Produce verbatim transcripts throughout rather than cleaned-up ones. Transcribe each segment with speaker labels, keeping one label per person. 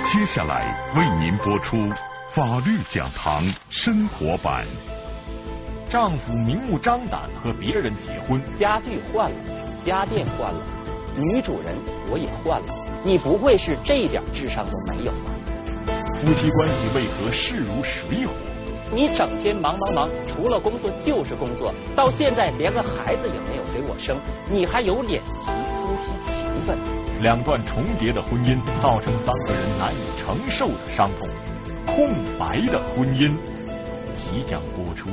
Speaker 1: 接下来为您播出法律讲堂生活版。
Speaker 2: 丈夫明目张胆和别人结婚，
Speaker 3: 家具换了，家电换了，女主人我也换了，你不会是这点智商都没有吧？
Speaker 2: 夫妻关系为何势如水火？
Speaker 3: 你整天忙忙忙，除了工作就是工作，到现在连个孩子也没有给我生，你还有脸提夫妻情分？
Speaker 2: 两段重叠的婚姻造成三个人难以承受的伤痛，空白的婚姻即将播出。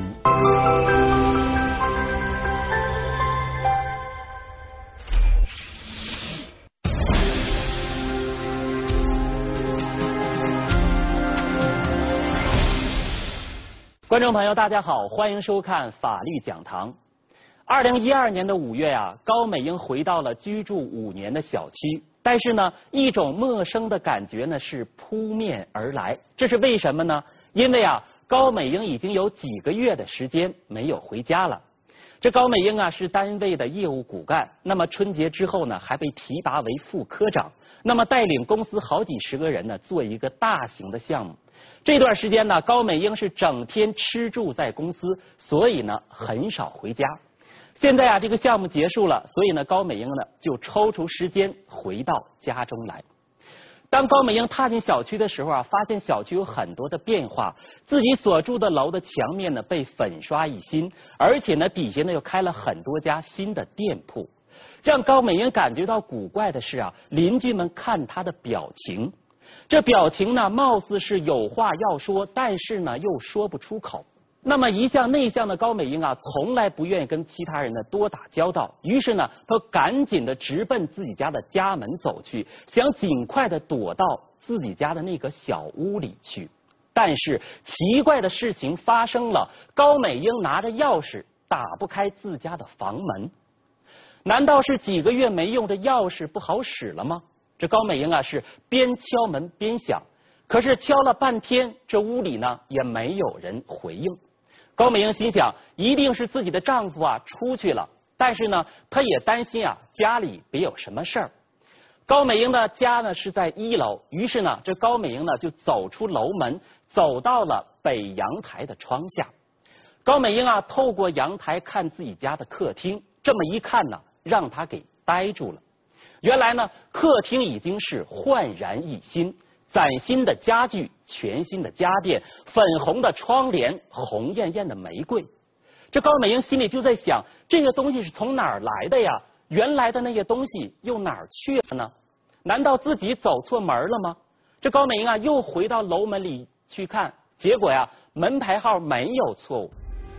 Speaker 3: 观众朋友，大家好，欢迎收看法律讲堂。二零一二年的五月呀、啊，高美英回到了居住五年的小区，但是呢，一种陌生的感觉呢是扑面而来。这是为什么呢？因为啊，高美英已经有几个月的时间没有回家了。这高美英啊是单位的业务骨干，那么春节之后呢，还被提拔为副科长，那么带领公司好几十个人呢做一个大型的项目。这段时间呢，高美英是整天吃住在公司，所以呢很少回家。现在啊，这个项目结束了，所以呢，高美英呢就抽出时间回到家中来。当高美英踏进小区的时候啊，发现小区有很多的变化，自己所住的楼的墙面呢被粉刷一新，而且呢底下呢又开了很多家新的店铺。让高美英感觉到古怪的是啊，邻居们看她的表情。这表情呢，貌似是有话要说，但是呢又说不出口。那么一向内向的高美英啊，从来不愿意跟其他人呢多打交道，于是呢，她赶紧的直奔自己家的家门走去，想尽快的躲到自己家的那个小屋里去。但是奇怪的事情发生了，高美英拿着钥匙打不开自家的房门。难道是几个月没用这钥匙不好使了吗？这高美英啊是边敲门边想，可是敲了半天，这屋里呢也没有人回应。高美英心想，一定是自己的丈夫啊出去了，但是呢，她也担心啊家里别有什么事儿。高美英的家呢是在一楼，于是呢，这高美英呢就走出楼门，走到了北阳台的窗下。高美英啊透过阳台看自己家的客厅，这么一看呢，让她给呆住了。原来呢，客厅已经是焕然一新，崭新的家具，全新的家电，粉红的窗帘，红艳艳的玫瑰。这高美英心里就在想，这个东西是从哪儿来的呀？原来的那些东西又哪儿去了呢？难道自己走错门了吗？这高美英啊又回到楼门里去看，结果呀，门牌号没有错误。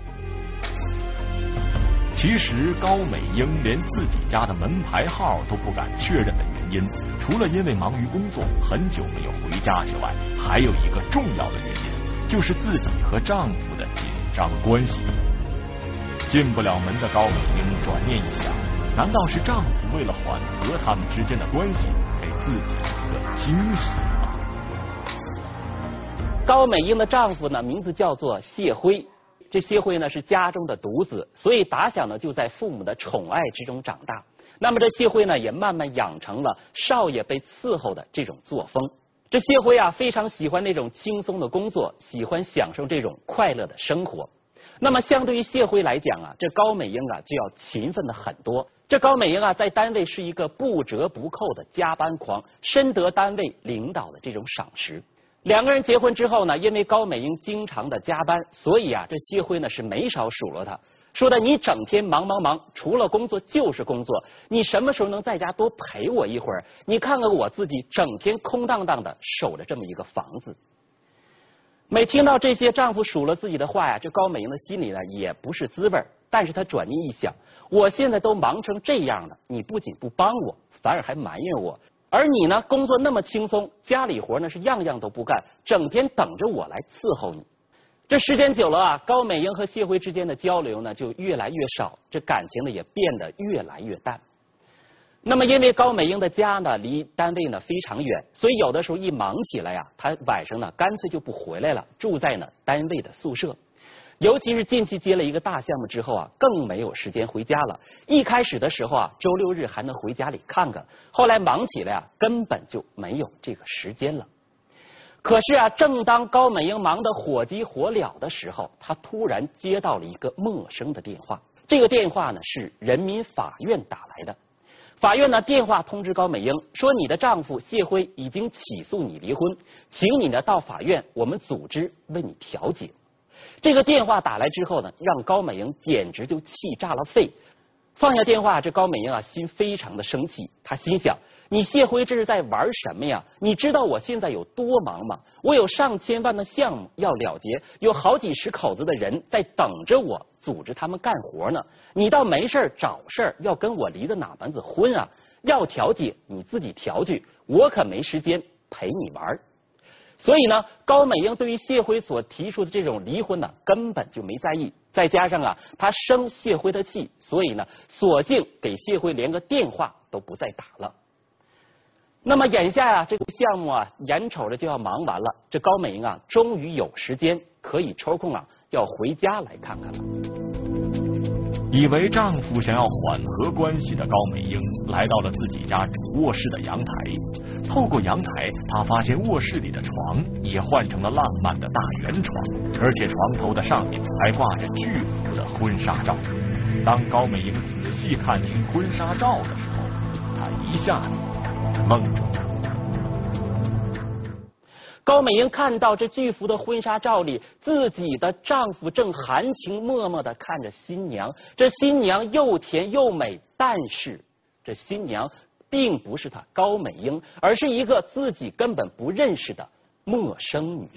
Speaker 2: 其实高美英连自己家的门牌号都不敢确认的原因，除了因为忙于工作很久没有回家之外，还有一个重要的原因，就是自己和丈夫的紧张关系。进不了门的高美英转念一想，难道是丈夫为了缓和他们之间的关系，给自己一个惊喜吗？
Speaker 3: 高美英的丈夫呢，名字叫做谢辉。这谢辉呢是家中的独子，所以打小呢就在父母的宠爱之中长大。那么这谢辉呢也慢慢养成了少爷被伺候的这种作风。这谢辉啊非常喜欢那种轻松的工作，喜欢享受这种快乐的生活。那么相对于谢辉来讲啊，这高美英啊就要勤奋的很多。这高美英啊在单位是一个不折不扣的加班狂，深得单位领导的这种赏识。两个人结婚之后呢，因为高美英经常的加班，所以啊，这谢辉呢是没少数落她，说的你整天忙忙忙，除了工作就是工作，你什么时候能在家多陪我一会儿？你看看我自己整天空荡荡的守着这么一个房子。每听到这些丈夫数落自己的话呀，这高美英的心里呢也不是滋味，但是她转念一想，我现在都忙成这样了，你不仅不帮我，反而还埋怨我。而你呢，工作那么轻松，家里活呢是样样都不干，整天等着我来伺候你。这时间久了啊，高美英和谢辉之间的交流呢就越来越少，这感情呢也变得越来越淡。那么因为高美英的家呢离单位呢非常远，所以有的时候一忙起来呀、啊，她晚上呢干脆就不回来了，住在呢单位的宿舍。尤其是近期接了一个大项目之后啊，更没有时间回家了。一开始的时候啊，周六日还能回家里看看，后来忙起来啊，根本就没有这个时间了。 可是啊，正当高美英忙得火急火燎的时候，她突然接到了一个陌生的电话。这个电话呢是人民法院打来的。法院呢电话通知高美英说，你的丈夫谢辉已经起诉你离婚，请你呢到法院，我们组织为你调解。这个电话打来之后呢，让高美英简直就气炸了肺。放下电话，这高美英啊心非常的生气，她心想，你谢辉这是在玩什么呀？你知道我现在有多忙吗？我有上千万的项目要了结，有好几十口子的人在等着我组织他们干活呢。你倒没事找事儿，要跟我离的哪门子婚啊？要调解你自己调去，我可没时间陪你玩。所以呢，高美英对于谢辉所提出的这种离婚呢，根本就没在意。再加上啊，她生谢辉的气，所以呢，索性给谢辉连个电话都不再打了。那么眼下呀、啊，这个项目啊，眼瞅着就要忙完了，这高美英啊，终于有时间可以抽空啊，要回家来看看了。
Speaker 2: 以为丈夫想要缓和关系的高美英来到了自己家主卧室的阳台。透过阳台，她发现卧室里的床也换成了浪漫的大圆床，而且床头的上面还挂着巨幅的婚纱照。当高美英仔细看清婚纱照的时候，她一下子愣住了。
Speaker 3: 高美英看到这巨幅的婚纱照里，自己的丈夫正含情脉脉地看着新娘，这新娘又甜又美，但是这新娘并不是她高美英，而是一个自己根本不认识的陌生女人。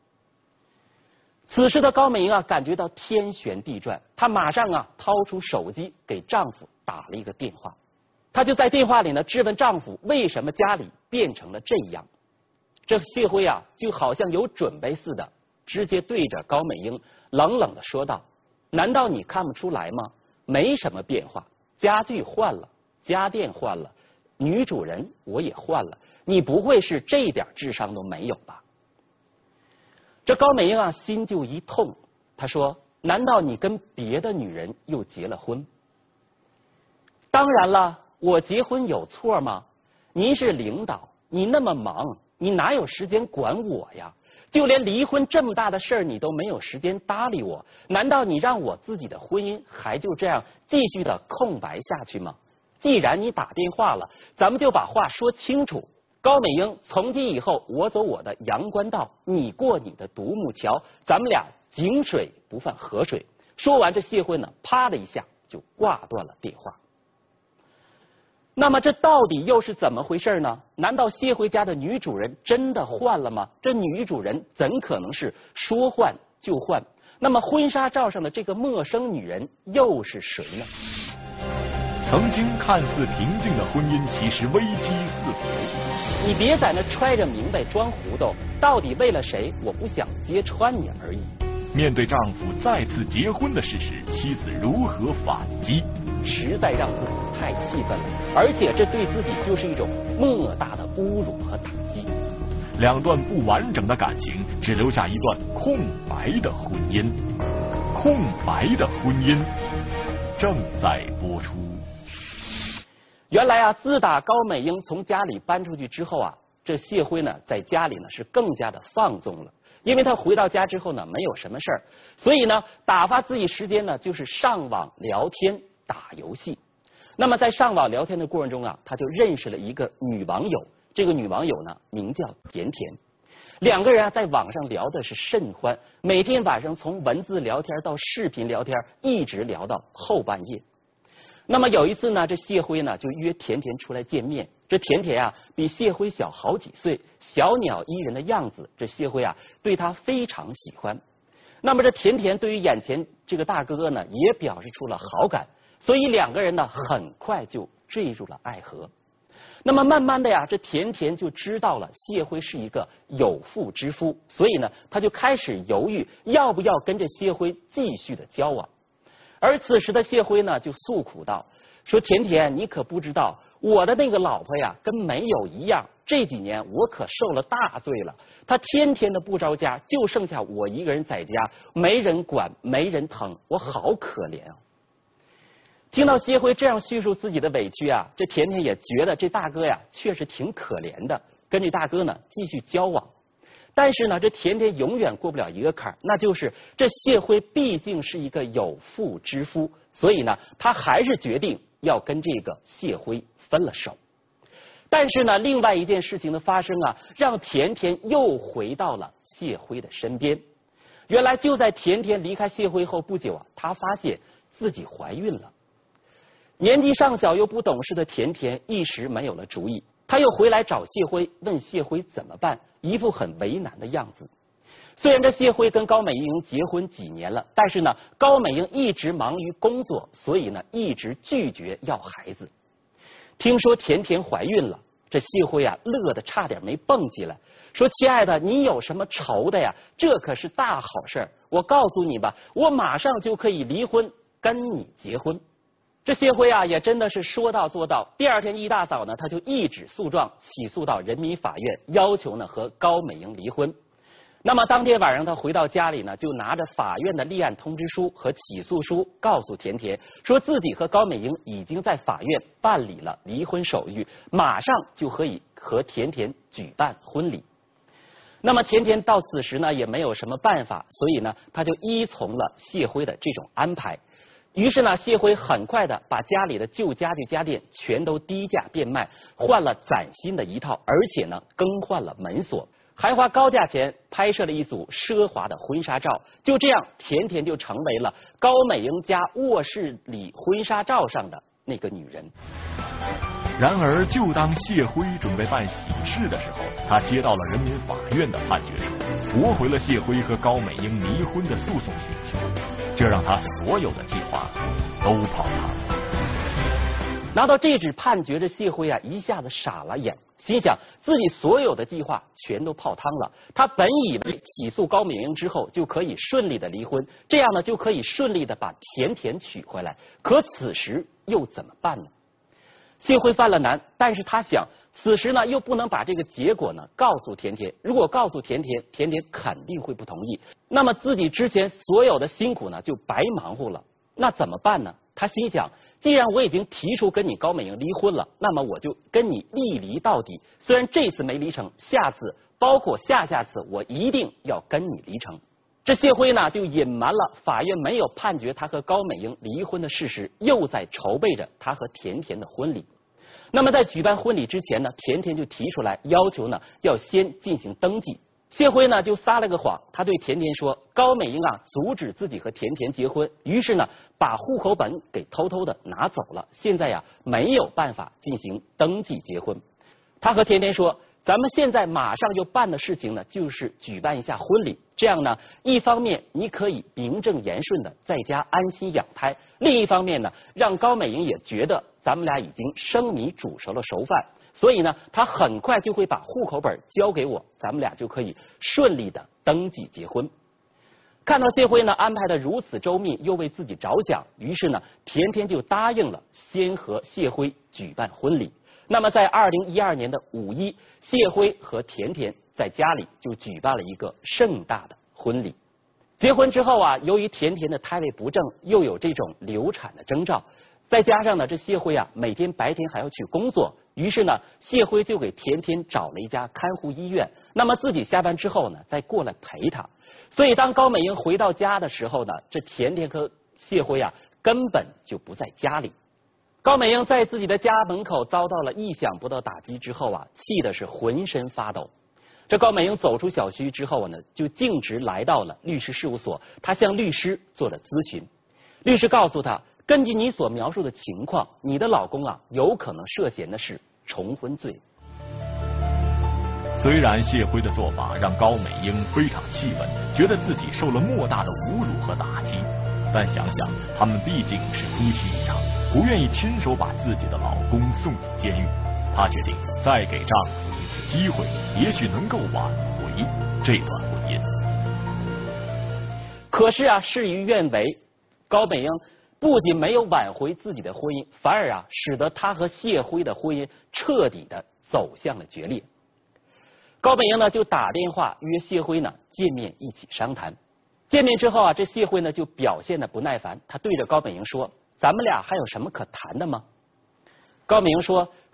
Speaker 3: 此时的高美英啊，感觉到天旋地转，她马上啊掏出手机给丈夫打了一个电话，她就在电话里呢质问丈夫，为什么家里变成了这样。这谢辉啊，就好像有准备似的，直接对着高美英冷冷地说道：“难道你看不出来吗？没什么变化，家具换了，家电换了，女主人我也换了，你不会是这点智商都没有吧？”这高美英啊，心就一痛，她说：“难道你跟别的女人又结了婚？”当然了，我结婚有错吗？您是领导，你那么忙，你哪有时间管我呀？就连离婚这么大的事儿你都没有时间搭理我，难道你让我自己的婚姻还就这样继续的空白下去吗？既然你打电话了，咱们就把话说清楚。高美英，从今以后我走我的阳关道，你过你的独木桥，咱们俩井水不犯河水。说完这谢辉呢，啪的一下就挂断了电话。那么这到底又是怎么回事呢？难道谢辉家的女主人真的换了吗？这女主人怎可能是说换就换？那么婚纱照上的这个陌生女人又是谁呢？
Speaker 2: 曾经看似平静的婚姻，其实危机四伏。
Speaker 3: 你别在那揣着明白装糊涂，到底为了谁？我不想揭穿你而已。
Speaker 2: 面对丈夫再次结婚的事实，妻子如何反击？
Speaker 3: 实在让自己太气愤了，而且这对自己就是一种莫大的侮辱和打击。
Speaker 2: 两段不完整的感情，只留下一段空白的婚姻。空白的婚姻正在播出。
Speaker 3: 原来啊，自打高美英从家里搬出去之后啊，这谢辉呢在家里呢是更加的放纵了。因为他回到家之后呢，没有什么事儿，所以呢，打发自己时间呢，就是上网聊天、打游戏。那么在上网聊天的过程中啊，他就认识了一个女网友，这个女网友呢，名叫甜甜。两个人啊，在网上聊的是甚欢，每天晚上从文字聊天到视频聊天，一直聊到后半夜。那么有一次呢，这谢辉呢就约甜甜出来见面。这甜甜啊比谢辉小好几岁，小鸟依人的样子，这谢辉啊对她非常喜欢。那么这甜甜对于眼前这个大哥哥呢也表示出了好感，所以两个人呢很快就坠入了爱河。那么慢慢的呀，这甜甜就知道了谢辉是一个有妇之夫，所以呢他就开始犹豫要不要跟这谢辉继续的交往。而此时的谢辉呢就诉苦道，说甜甜你可不知道，我的那个老婆呀跟没有一样，这几年我可受了大罪了，她天天的不着家，就剩下我一个人在家，没人管没人疼，我好可怜啊。听到谢辉这样叙述自己的委屈啊，这甜甜也觉得这大哥呀确实挺可怜的，跟这大哥呢继续交往。 但是呢，这甜甜永远过不了一个坎儿，那就是这谢辉毕竟是一个有妇之夫，所以呢，他还是决定要跟这个谢辉分了手。但是呢，另外一件事情的发生啊，让甜甜又回到了谢辉的身边。原来就在甜甜离开谢辉后不久啊，她发现自己怀孕了。年纪尚小又不懂事的甜甜一时没有了主意，她又回来找谢辉，问谢辉怎么办，一副很为难的样子。虽然这谢辉跟高美英结婚几年了，但是呢，高美英一直忙于工作，所以呢，一直拒绝要孩子。听说甜甜怀孕了，这谢辉啊乐得差点没蹦起来，说：“亲爱的，你有什么愁的呀？这可是大好事儿！我告诉你吧，我马上就可以离婚，跟你结婚。”这谢辉啊也真的是说到做到。第二天一大早呢，他就一纸诉状起诉到人民法院，要求呢和高美英离婚。那么当天晚上他回到家里呢，就拿着法院的立案通知书和起诉书，告诉甜甜说自己和高美英已经在法院办理了离婚手续，马上就可以和甜甜举办婚礼。那么甜甜到此时呢也没有什么办法，所以呢他就依从了谢辉的这种安排。于是呢，谢辉很快的把家里的旧家具家电全都低价变卖，换了崭新的一套，而且呢更换了门锁，还花高价钱拍摄了一组奢华的婚纱照。就这样，甜甜就成为了高美英家卧室里婚纱照上的那个女人。
Speaker 2: 然而，就当谢辉准备办喜事的时候，他接到了人民法院的判决书，驳回了谢辉和高美英离婚的诉讼请求，这让他所有的计划都泡汤了。
Speaker 3: 拿到这纸判决的谢辉啊，一下子傻了眼，心想自己所有的计划全都泡汤了。他本以为起诉高美英之后就可以顺利的离婚，这样呢就可以顺利的把甜甜娶回来。可此时又怎么办呢？谢辉犯了难，但是他想，此时呢又不能把这个结果呢告诉甜甜，如果告诉甜甜，甜甜肯定会不同意，那么自己之前所有的辛苦呢就白忙活了。那怎么办呢？他心想，既然我已经提出跟你高美英离婚了，那么我就跟你一离到底。虽然这次没离成，下次包括下下次，我一定要跟你离成。这谢辉呢就隐瞒了法院没有判决他和高美英离婚的事实，又在筹备着他和甜甜的婚礼。那么在举办婚礼之前呢，甜甜就提出来要求呢要先进行登记。谢辉呢就撒了个谎，他对甜甜说高美英啊阻止自己和甜甜结婚，于是呢把户口本给偷偷的拿走了，现在呀没有办法进行登记结婚。他和甜甜说，咱们现在马上就办的事情呢就是举办一下婚礼，这样呢一方面你可以名正言顺的在家安心养胎，另一方面呢让高美英也觉得咱们俩已经生米煮熟了熟饭，所以呢他很快就会把户口本交给我，咱们俩就可以顺利的登记结婚。看到谢辉呢安排的如此周密，又为自己着想，于是呢甜甜就答应了先和谢辉举办婚礼。那么在二零一二年的五一，谢辉和甜甜在家里就举办了一个盛大的婚礼。结婚之后啊，由于甜甜的胎位不正，又有这种流产的征兆，再加上呢这谢辉啊每天白天还要去工作，于是呢谢辉就给甜甜找了一家看护医院，那么自己下班之后呢再过来陪她。所以当高美英回到家的时候呢，这甜甜和谢辉啊根本就不在家里。高美英在自己的家门口遭到了意想不到打击之后啊，气的是浑身发抖。这高美英走出小区之后呢，就径直来到了律师事务所，她向律师做了咨询。律师告诉她，根据你所描述的情况，你的老公啊有可能涉嫌的是重婚罪。
Speaker 2: 虽然谢辉的做法让高美英非常气愤，觉得自己受了莫大的侮辱和打击，但想想他们毕竟是夫妻一场，不愿意亲手把自己的老公送进监狱，她决定再给丈夫一次机会，也许能够挽回这段婚姻。
Speaker 3: 可是啊，事与愿违，高美英不仅没有挽回自己的婚姻，反而啊，使得她和谢辉的婚姻彻底的走向了决裂。高美英呢就打电话约谢辉呢见面一起商谈。见面之后啊，这谢辉呢就表现的不耐烦，他对着高美英说：“咱们俩还有什么可谈的吗？”高美英说：“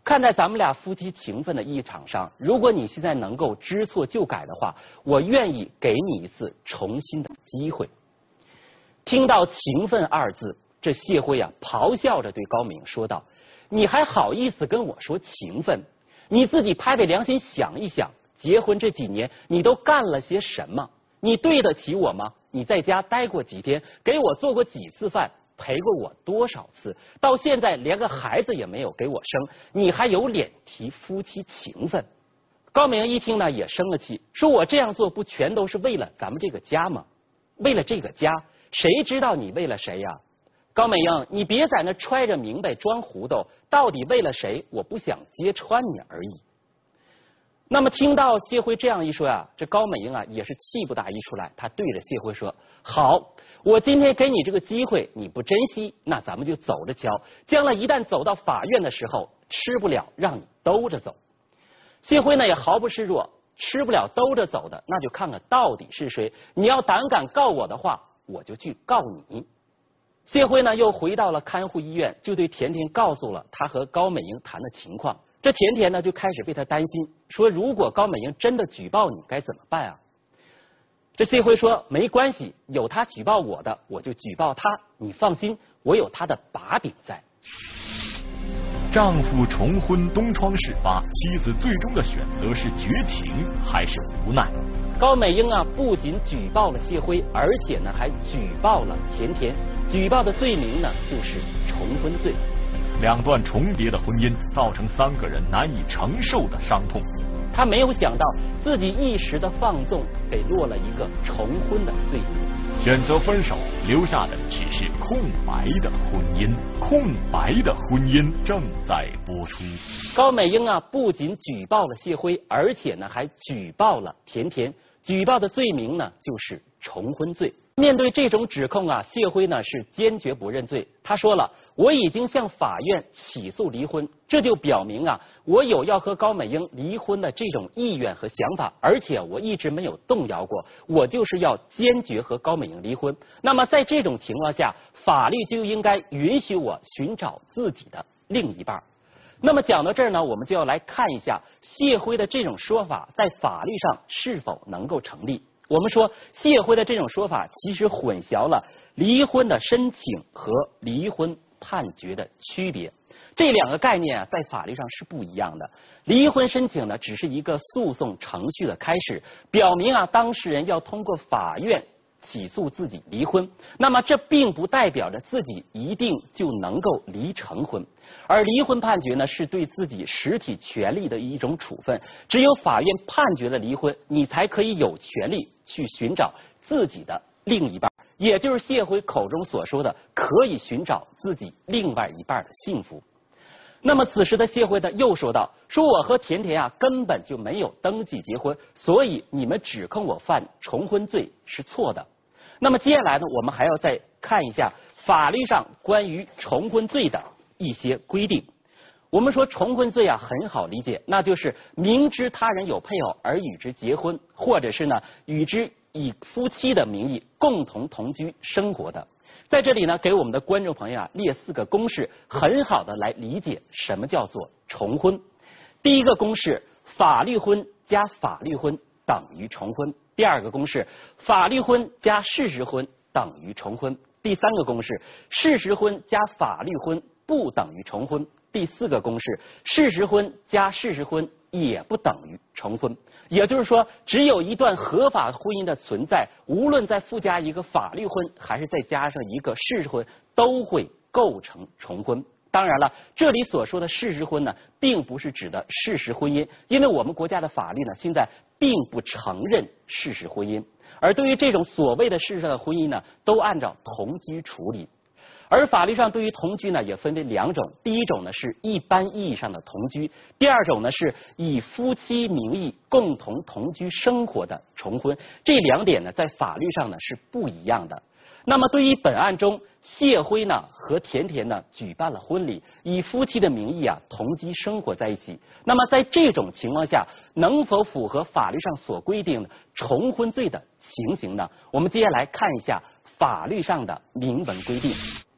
Speaker 3: 看在咱们俩夫妻情分的一场上，如果你现在能够知错就改的话，我愿意给你一次重新的机会。听到情分二字，这谢辉啊咆哮着对高美英说道：你还好意思跟我说情分？你自己拍拍良心想一想，结婚这几年你都干了些什么？你对得起我吗？你在家待过几天，给我做过几次饭，陪过我多少次？到现在连个孩子也没有给我生，你还有脸提夫妻情分？高美英一听呢也生了气，说我这样做不全都是为了咱们这个家吗？为了这个家，谁知道你为了谁呀？高美英，你别在那揣着明白装糊涂，到底为了谁？我不想揭穿你而已。那么听到谢辉这样一说呀、啊，这高美英啊也是气不打一处来，她对着谢辉说：好，我今天给你这个机会，你不珍惜，那咱们就走着瞧，将来一旦走到法院的时候，吃不了让你兜着走。谢辉呢也毫不示弱，吃不了兜着走的，那就看看到底是谁。你要胆敢告我的话，我就去告你。谢辉呢又回到了看护医院，就对甜甜告诉了他和高美英谈的情况。这甜甜呢就开始为他担心，说如果高美英真的举报你该怎么办啊？这谢辉说没关系，有他举报我的我就举报他，你放心，我有他的把柄在。
Speaker 2: 丈夫重婚东窗事发，妻子最终的选择是绝情还是无奈？
Speaker 3: 高美英啊不仅举报了谢辉，而且呢还举报了甜甜，举报的罪名呢就是重婚罪。
Speaker 2: 两段重叠的婚姻造成三个人难以承受的伤痛。
Speaker 3: 他没有想到自己一时的放纵，给落了一个重婚的罪名。
Speaker 2: 选择分手，留下的只是空白的婚姻。空白的婚姻正在播出。
Speaker 3: 高美英啊不仅举报了谢辉，而且呢还举报了甜甜，举报的罪名呢就是重婚罪。面对这种指控啊，谢辉呢是坚决不认罪。他说了，我已经向法院起诉离婚，这就表明啊，我有要和高美英离婚的这种意愿和想法，而且我一直没有动摇过，我就是要坚决和高美英离婚。那么在这种情况下，法律就应该允许我寻找自己的另一半。那么讲到这儿呢，我们就要来看一下谢辉的这种说法在法律上是否能够成立。我们说谢辉的这种说法其实混淆了离婚的申请和离婚判决的区别，这两个概念啊在法律上是不一样的。离婚申请呢只是一个诉讼程序的开始，表明啊当事人要通过法院起诉自己离婚，那么这并不代表着自己一定就能够离成婚。而离婚判决呢是对自己实体权利的一种处分，只有法院判决了离婚，你才可以有权利去寻找自己的另一半，也就是谢辉口中所说的可以寻找自己另外一半的幸福。那么此时的谢辉呢又说道，说我和甜甜啊根本就没有登记结婚，所以你们指控我犯重婚罪是错的。那么接下来呢我们还要再看一下法律上关于重婚罪的一些规定。我们说重婚罪啊很好理解，那就是明知他人有配偶而与之结婚，或者是呢与之以夫妻的名义共同同居生活的。在这里呢给我们的观众朋友啊列四个公式，很好的来理解什么叫做重婚。第一个公式，法律婚加法律婚等于重婚。第二个公式，法律婚加事实婚等于重婚。第三个公式，事实婚加法律婚不等于重婚。第四个公式，事实婚加事实婚也不等于重婚。也就是说，只有一段合法婚姻的存在，无论再附加一个法律婚，还是再加上一个事实婚，都会构成重婚。当然了，这里所说的事实婚呢，并不是指的事实婚姻，因为我们国家的法律呢，现在并不承认事实婚姻，而对于这种所谓的事实上的婚姻呢，都按照同居处理。而法律上对于同居呢也分为两种，第一种呢是一般意义上的同居，第二种呢是以夫妻名义共同同居生活的重婚。这两点呢在法律上呢是不一样的。那么对于本案中谢辉呢和甜甜呢举办了婚礼，以夫妻的名义啊同居生活在一起，那么在这种情况下能否符合法律上所规定的重婚罪的情形呢？我们接下来看一下法律上的明文规定。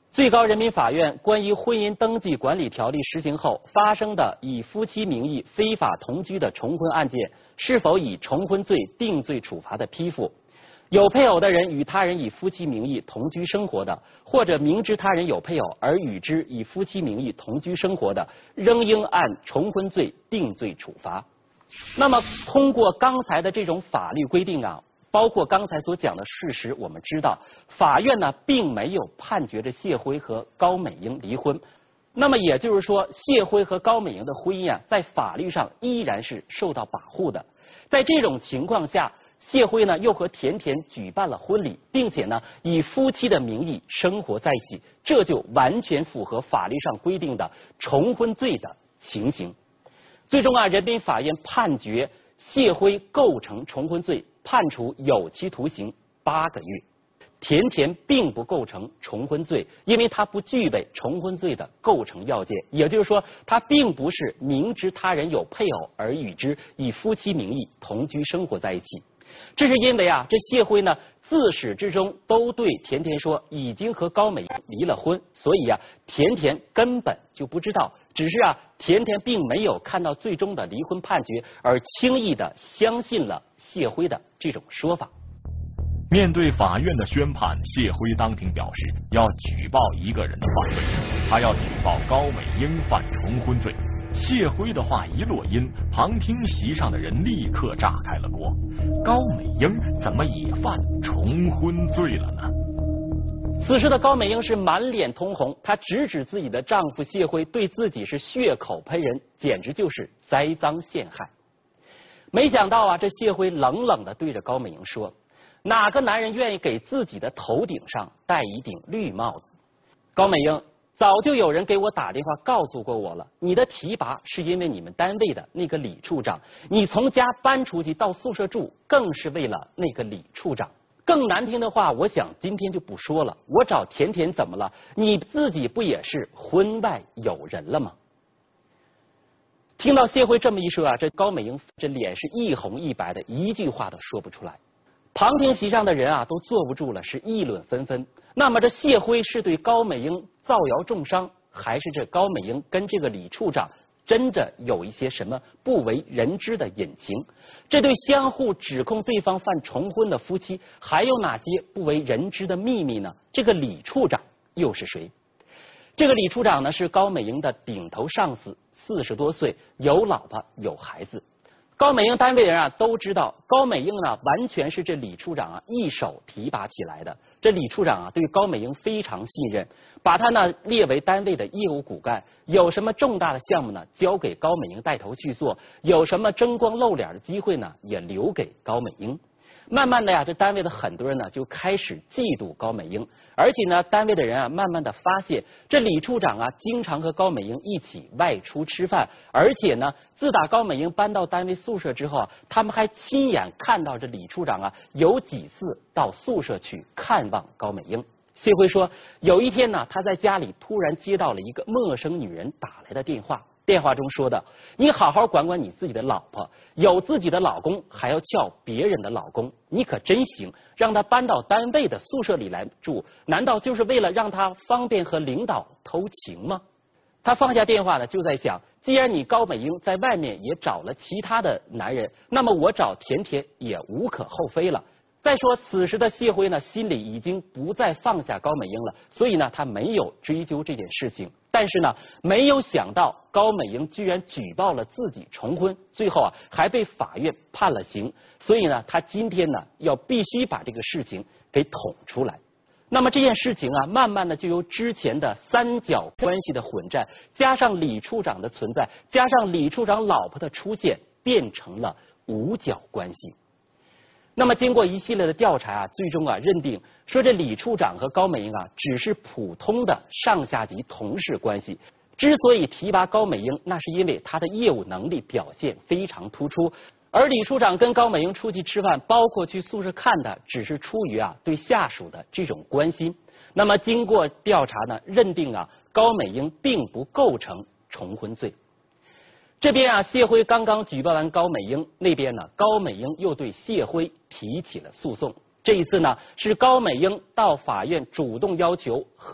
Speaker 3: 最高人民法院关于婚姻登记管理条例实行后发生的以夫妻名义非法同居的重婚案件，是否以重婚罪定罪处罚的批复，有配偶的人与他人以夫妻名义同居生活的，或者明知他人有配偶而与之以夫妻名义同居生活的，仍应按重婚罪定罪处罚。那么，通过刚才的这种法律规定啊，包括刚才所讲的事实，我们知道法院呢并没有判决着谢辉和高美英离婚。那么也就是说，谢辉和高美英的婚姻啊，在法律上依然是受到保护的。在这种情况下，谢辉呢又和甜甜举办了婚礼，并且呢以夫妻的名义生活在一起，这就完全符合法律上规定的重婚罪的情形。最终啊，人民法院判决谢辉构成重婚罪，判处有期徒刑八个月。甜甜并不构成重婚罪，因为她不具备重婚罪的构成要件，也就是说，她并不是明知他人有配偶而与之以夫妻名义同居生活在一起。这是因为啊，这谢辉呢自始至终都对甜甜说已经和高美英离了婚，所以啊，甜甜根本就不知道，只是啊，甜甜并没有看到最终的离婚判决，而轻易的相信了谢辉的这种说法。
Speaker 2: 面对法院的宣判，谢辉当庭表示要举报一个人的犯罪，他要举报高美英犯重婚罪。谢辉的话一落音，旁听席上的人立刻炸开了锅。高美英怎么也犯重婚罪了呢？
Speaker 3: 此时的高美英是满脸通红，她直指自己的丈夫谢辉对自己是血口喷人，简直就是栽赃陷害。没想到啊，这谢辉冷冷地对着高美英说：“哪个男人愿意给自己的头顶上戴一顶绿帽子？”高美英，早就有人给我打电话告诉过我了，你的提拔是因为你们单位的那个李处长，你从家搬出去到宿舍住，更是为了那个李处长。更难听的话，我想今天就不说了。我找甜甜怎么了？你自己不也是婚外有人了吗？听到谢辉这么一说啊，这高美英这脸是一红一白的，一句话都说不出来。旁听席上的人啊都坐不住了，是议论纷纷。那么这谢辉是对高美英造谣重伤，还是这高美英跟这个李处长真的有一些什么不为人知的隐情？这对相互指控对方犯重婚的夫妻，还有哪些不为人知的秘密呢？这个李处长又是谁？这个李处长呢是高美英的顶头上司，四十多岁，有老婆有孩子。高美英单位的人啊都知道，高美英呢完全是这李处长啊一手提拔起来的。这李处长啊对高美英非常信任，把她呢列为单位的业务骨干，有什么重大的项目呢交给高美英带头去做，有什么争光露脸的机会呢也留给高美英。慢慢的呀，这单位的很多人呢就开始嫉妒高美英，而且呢，单位的人啊慢慢的发现，这李处长啊经常和高美英一起外出吃饭，而且呢，自打高美英搬到单位宿舍之后啊，他们还亲眼看到这李处长啊有几次到宿舍去看望高美英。谢辉说，有一天呢，他在家里突然接到了一个陌生女人打来的电话。电话中说的，你好好管管你自己的老婆，有自己的老公还要叫别人的老公，你可真行，让他搬到单位的宿舍里来住，难道就是为了让他方便和领导偷情吗？他放下电话呢，就在想，既然你高美英在外面也找了其他的男人，那么我找甜甜也无可厚非了。再说，此时的谢辉呢，心里已经不再放下高美英了，所以呢，他没有追究这件事情。但是呢，没有想到高美英居然举报了自己重婚，最后啊，还被法院判了刑。所以呢，他今天呢，要必须把这个事情给捅出来。那么这件事情啊，慢慢的就由之前的三角关系的混战，加上李处长的存在，加上李处长老婆的出现，变成了五角关系。那么经过一系列的调查啊，最终啊认定说这李处长和高美英啊只是普通的上下级同事关系。之所以提拔高美英，那是因为她的业务能力表现非常突出，而李处长跟高美英出去吃饭，包括去宿舍看她，只是出于啊对下属的这种关心。那么经过调查呢，认定啊高美英并不构成重婚罪。这边啊，谢辉刚刚举报完高美英，那边呢，高美英又对谢辉提起了诉讼。这一次呢，是高美英到法院主动要求和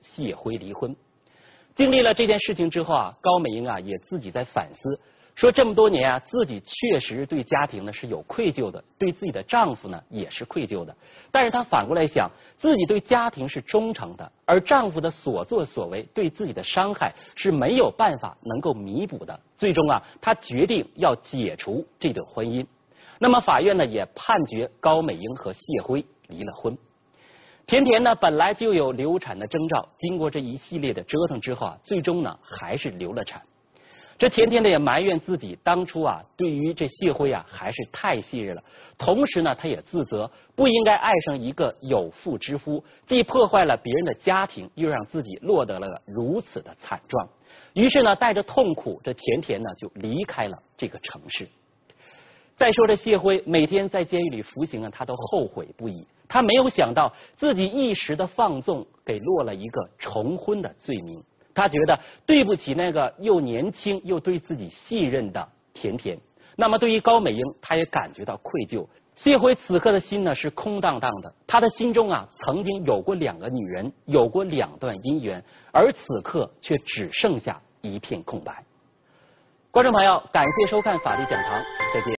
Speaker 3: 谢辉离婚。经历了这件事情之后啊，高美英啊也自己在反思，说这么多年啊，自己确实对家庭呢是有愧疚的，对自己的丈夫呢也是愧疚的。但是她反过来想，自己对家庭是忠诚的，而丈夫的所作所为对自己的伤害是没有办法能够弥补的。最终啊，她决定要解除这段婚姻。那么法院呢也判决高美英和谢辉离了婚。甜甜呢本来就有流产的征兆，经过这一系列的折腾之后啊，最终呢还是流了产。这甜甜呢也埋怨自己当初啊对于这谢辉啊还是太信任了，同时呢她也自责不应该爱上一个有妇之夫，既破坏了别人的家庭，又让自己落得了如此的惨状。于是呢带着痛苦，这甜甜呢就离开了这个城市。再说这谢辉每天在监狱里服刑啊，他都后悔不已。他没有想到自己一时的放纵，给落了一个重婚的罪名。他觉得对不起那个又年轻又对自己信任的甜甜。那么对于高美英，他也感觉到愧疚。谢辉此刻的心呢是空荡荡的，他的心中啊曾经有过两个女人，有过两段姻缘，而此刻却只剩下一片空白。观众朋友，感谢收看法律讲堂，再见。